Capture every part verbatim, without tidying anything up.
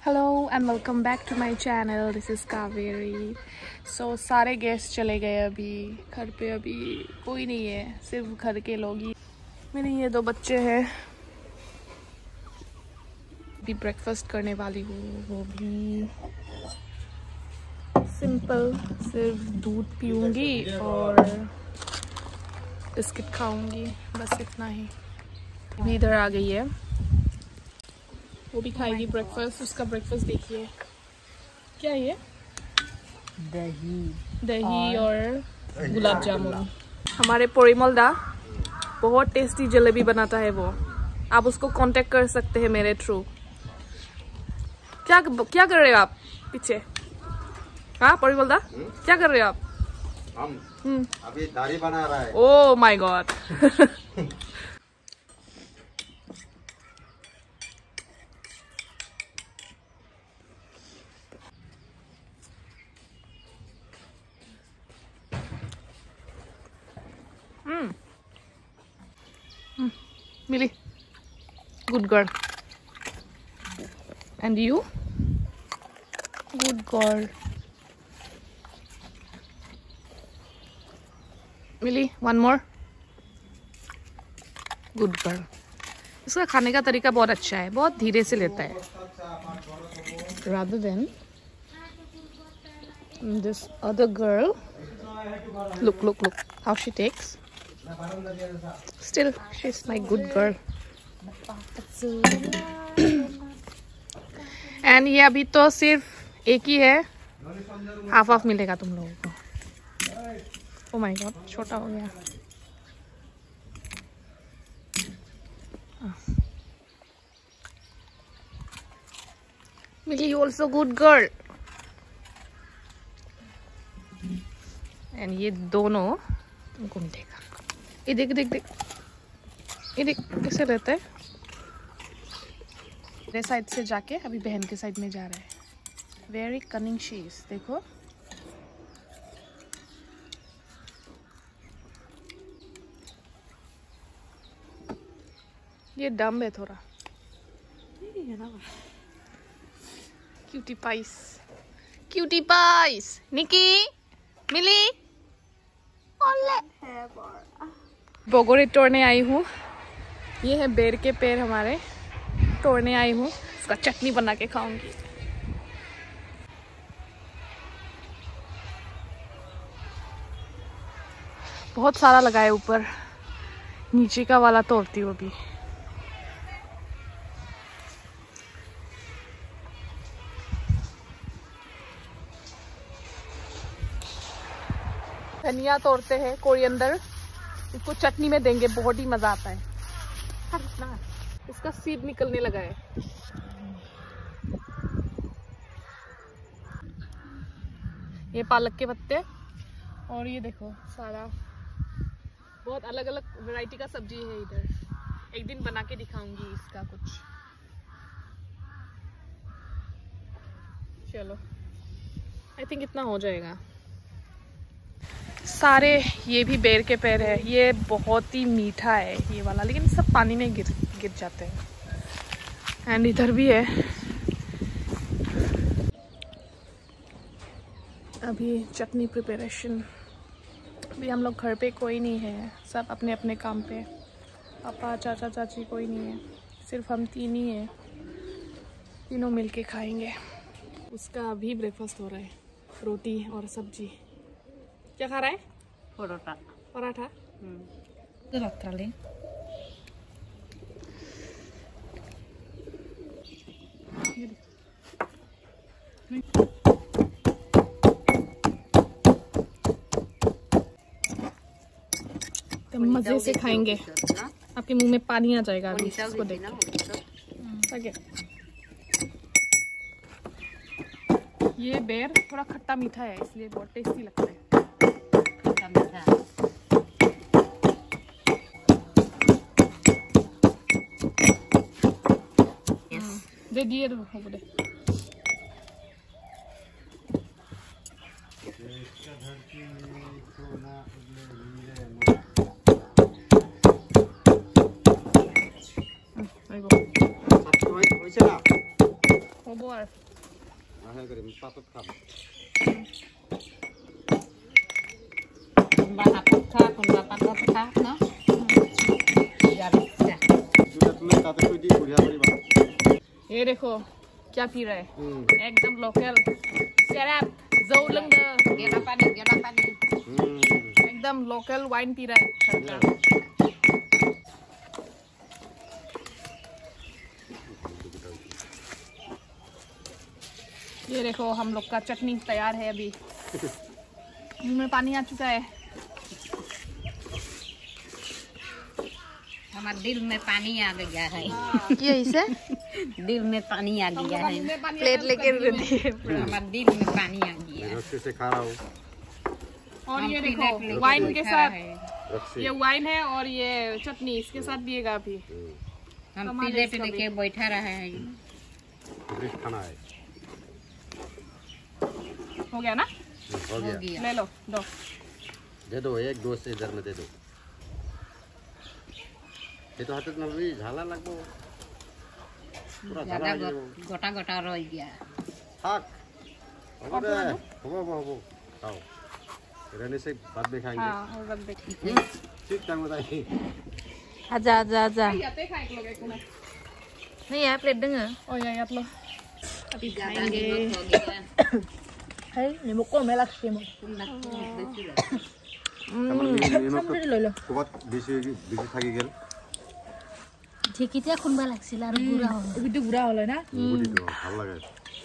Hello and welcome back to my channel. This is Kaveri. So सारे guest चले गए, अभी घर पे अभी कोई नहीं है, सिर्फ घर के लोग ही। मेरे ये दो बच्चे हैं। अभी ब्रेकफास्ट करने वाली हूँ, वो भी सिंपल, सिर्फ दूध पीऊँगी और बिस्किट खाऊँगी, बस इतना ही। अभी इधर आ गई है, वो भी खाएगी ब्रेकफास्ट। उसका ब्रेकफास्ट देखिए क्या है, दही दही और गुलाब जामुन। हमारे परिमल दा बहुत टेस्टी जलेबी बनाता है वो, आप उसको कांटेक्ट कर सकते हैं मेरे थ्रू। क्या क्या कर रहे हो आप पीछे? हाँ परिमल दा, क्या कर रहे हो आप? हम हम्म अभी दाढ़ी बना रहा है। Oh my god. Hmm. Hmm. Millie, good girl. And you? Good girl. Millie, one more. Good girl. इसका खाने का तरीका बहुत अच्छा है, बहुत धीरे से लेता है। Rather than this other girl. Look, look, look how she takes. Still, she's my good girl. And ये अभी तो सिर्फ एक ही है, हाफ हाफ मिलेगा तुम लोगों को। Oh my God, छोटा हो गया। Millie also good girl. And ये दोनों तुमको मिलेगा। ये देख देख देख, ये देख कैसे रहता है। मेरे साइड से जाके अभी बहन के साइड में जा रहा है। वेरी कनिंग शी इज, देखो। ये डम है थोड़ा। Cutie pies, cutie pies. Nikki, Millie, बोगोरे तोड़ने आई हूँ। ये है बेर के पेड़ हमारे, तोड़ने आई हूँ। इसका चटनी बना के खाऊंगी। बहुत सारा लगा है ऊपर, नीचे का वाला तोड़ती हूँ अभी। धनिया तोड़ते हैं, कोरिएंडर, इसको चटनी में देंगे, बहुत ही मजा आता है। इसका सीड निकलने लगा है। ये पालक के पत्ते, और ये देखो सारा बहुत अलग अलग वैरायटी का सब्जी है इधर। एक दिन बना के दिखाऊंगी इसका कुछ। चलो, आई थिंक इतना हो जाएगा। सारे ये भी बेर के पेड़ है। ये बहुत ही मीठा है ये वाला, लेकिन सब पानी में गिर गिर जाते हैं। एंड इधर भी है। अभी चटनी प्रिपरेशन। अभी हम लोग घर पे कोई नहीं है, सब अपने अपने काम पे। पापा, चाचा, चाची कोई नहीं है, सिर्फ हम तीन ही हैं। तीनों मिलके खाएंगे। उसका अभी ब्रेकफास्ट हो रहा है, रोटी और सब्जी। क्या खा रहा है? परोठा। पराठा। तो मजे से खाएंगे, आपके मुंह में पानी आ जाएगा अभी इसको देख के। ये बेर थोड़ा खट्टा मीठा है, इसलिए बहुत टेस्टी लगता है। दे दिए हो बोले। और आहे करे पापत खा Baha putha, kun bapak putha, no? Jadi, सुरत में ताते कोई दी बुढ़िया बड़ी बात ये देखो क्या पी रहा है एकदम लोकल शराब जोलंग gera pani, gera pani. एकदम लोकल वाइन पी रहा है घर का। ये देखो हम लोग का चटनी तैयार है अभी मुंह में पानी आ चुका है हमारे दिल में पानी आ गया है ये इसे दिल में पानी आ गया है प्लेट लेके हमारे दिल में पानी आ गया है रस्सी से खा रहा हूँ और ये देखो वाइन के साथ रस्सी ये वाइन है और ये चटनी इसके साथ पिएगा अभी हम पीले पे लेके बैठा रहे हैं ब्रिज खाना है हो गया ना हो हो गया गया ले लो दो दे दो एक दो से इधर में दे दो ये तो हाथ में भी झाला लगो पूरा झाला ज्यादा है गो- गोटा गोटा रह गया थाक हो गया हो गया हो गया खाओ रहने से बाद में खाएंगे हाँ और रख दे ठीक टाइम बताइए आजा आजा आजा याते खाए लोग एक ना नहीं यार प्लेट देंगे ओ या यात लो अभी ज्यादा खाएंगे नमक हो गया है ni mo ko melak shi mo লৈ ল ক'ৰবাত বেছি বেছি থাকি গেল ঢেঁকীতে খুন্দবা লাগিছিল আৰু গুড়া হ'ল বিটু গুড়া হলে না গুটিটো ভাল লাগে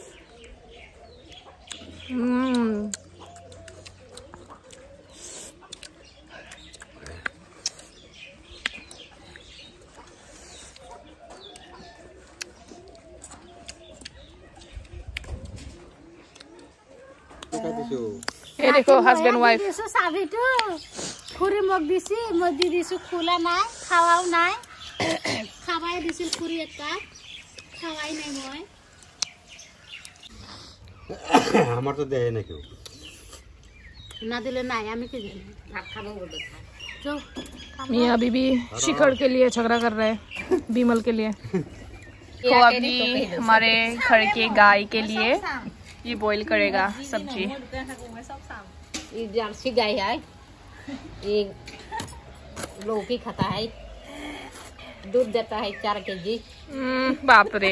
ये देखो हस्बैंड वाइफ দিছো চাবিটো খুৰী মোক দিছি মই দি দিছো খোলা নাই খাৱাও নাই খাৱাই দিছিল খুৰী এটা খাৱাই নাই মই আমার তো দেয় না কেউ না দিলে নাই আমি কি জানি भात खाबो बोलो था जो मियाँ बीबी शिखर के लिए झगड़ा कर रहे हैं बीमल के लिए तो अभी हमारे घर के गाय के लिए ये बॉईल करेगा सब्जी ये जर्सी गाय है ये लौकी खाता है दूध देता है चार के जी हम्म, बाप रे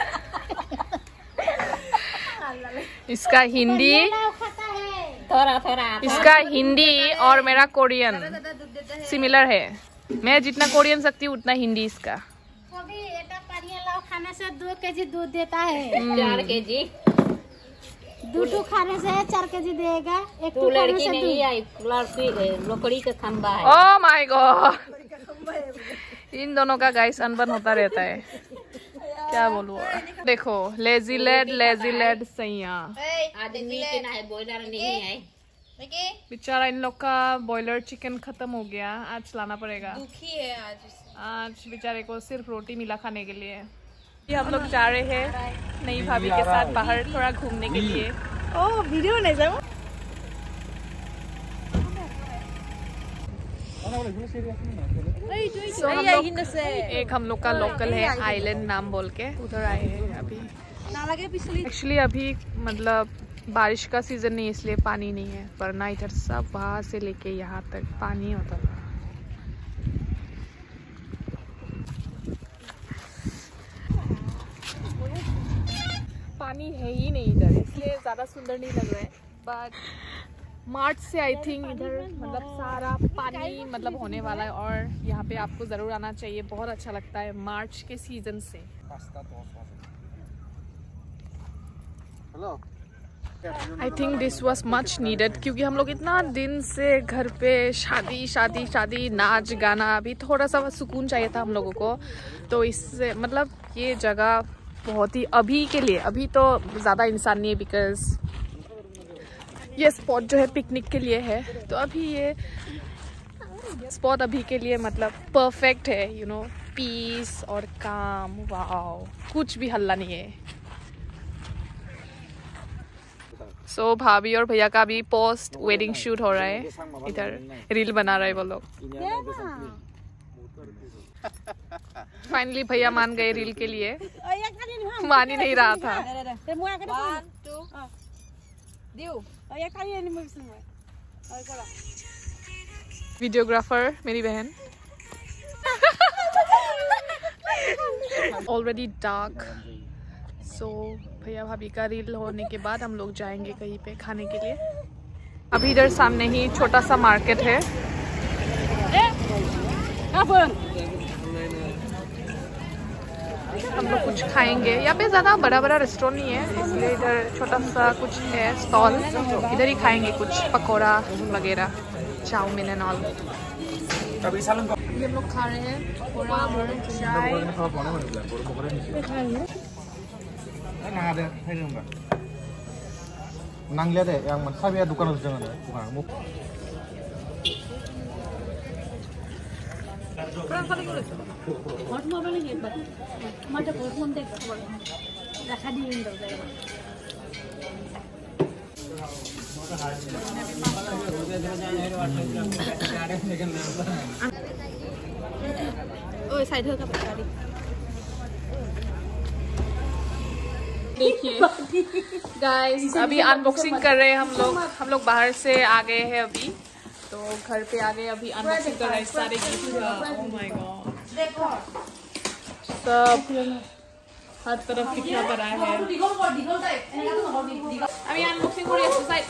इसका हिंदी खाता है थोड़ा थोड़ा इसका हिंदी और मेरा कोरियन सिमिलर है मैं जितना कोरियन सकती हूँ उतना हिंदी इसका कभी एटा पानिया लाओ खाने से दो केजी दूध देता है चार के जी दूध खाने से चार केजी देगा एक तू लड़की नहीं आई लड़की लकड़ी का खंबा है ओह माय गॉड इन दोनों का गाइस अनबन होता रहता है क्या बोलूं देखो लेजी लेड लेजी लेड सैया आदमी के ना है बॉयलर नहीं है बेचारा इन लोग का बॉयलर चिकन खत्म हो गया आज लाना पड़ेगा दुखी है आज आज बेचारे को सिर्फ रोटी मिला खाने के लिए ये हम लोग जा रहे हैं नई भाभी के साथ बाहर थोड़ा घूमने के लिए ओ वीडियो नहीं जाओ So, हम लोग एक हम लोग का लोकल है आइलैंड नाम बोल के उधर आए हैं अभी एक्चुअली अभी मतलब बारिश का सीजन नहीं इसलिए पानी नहीं है वरना इधर सब वहाँ से लेके यहाँ तक पानी होता था पानी है ही नहीं इधर इसलिए ज़्यादा सुंदर नहीं लग रहा है बट मार्च से आई थिंक इधर मतलब सारा पानी मतलब होने वाला है और यहाँ पे आपको ज़रूर आना चाहिए बहुत अच्छा लगता है मार्च के सीज़न से hello I think this was much needed क्योंकि हम लोग इतना दिन से घर पे शादी शादी शादी नाच गाना अभी थोड़ा सा सुकून चाहिए था हम लोगों को तो इससे मतलब ये जगह बहुत ही अभी के लिए अभी तो ज़्यादा इंसान नहीं है बिकॉज ये स्पॉट जो है पिकनिक के लिए है तो अभी ये स्पॉट अभी के लिए मतलब परफेक्ट है यू नो पीस और काम वाओ कुछ भी हल्ला नहीं है सो so, भाभी और भैया का भी पोस्ट वेडिंग शूट हो रहा है इधर रील बना रहे हैं वो लोग फाइनली भैया मान गए रील के लिए, मान ही नहीं रहा था। वीडियोग्राफर मेरी बहन। ऑलरेडी डार्क, सो भैया भाभी का रील होने के बाद हम लोग जाएंगे कहीं पे खाने के लिए। अभी इधर सामने ही छोटा सा मार्केट है, हम लोग कुछ खाएंगे। यहाँ पे ज़्यादा बड़ा बड़ा रेस्टोरेंट नहीं है, इसलिए इधर छोटा सा कुछ है स्टॉल, इधर ही खाएंगे कुछ पकौड़ा वगैरह, चाउमीन एंड ऑल। ये हम लोग खा रहे हैं पकौड़ा और चाय। Nang lihat deh, yang mana? Saya biar dukan harus jangan ya, bukan muk. ओए साइड हो का पकड़ी। देखिए गाइस, अभी अनबॉक्सिंग कर रहे हैं हम लोग। हम लोग बाहर से आ गए हैं अभी, तो घर पे आ गए, अभी अनबॉक्सिंग कर रहे हैं सारे गिफ्ट का। ओह माय गॉड, सब हर तरफ कितना बड़ा है। अभी अनबॉक्सिंग हो रही है side.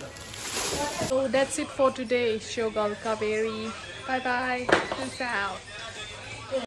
So that's it for today. Shogal Kaveri. Bye bye. Peace out.